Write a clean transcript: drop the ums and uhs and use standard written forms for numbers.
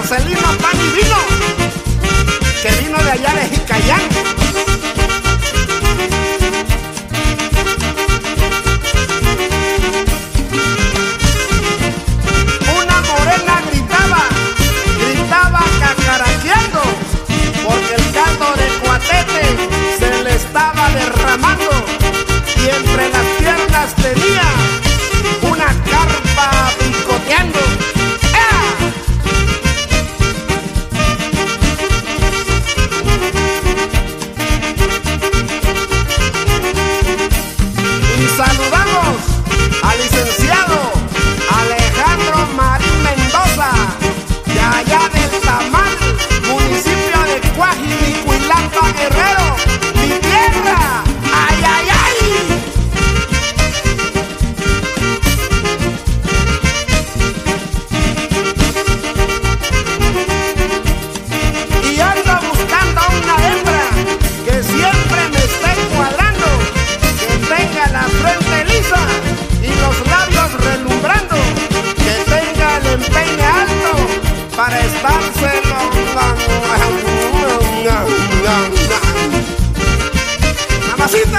Marcelino Pan y Vino, que vino de allá de Jicayán. Una morena gritaba cacaraqueando, porque el caldo de cuatete se le estaba derramando, y entre las piernas tenía una carpa picoteando. Saludamos al licenciado Alejandro Marín Mendoza, de allá del Tamal, municipio de Cuajilicuilapa, Guerrero, mi tierra. ¡Ay, ay, ay! Y ando buscando a una hembra que siempre me esté cuadrando, que tenga la frente lisa y los labios relumbrando, que tenga el empeine alto para estárselo. ¡Mamacita!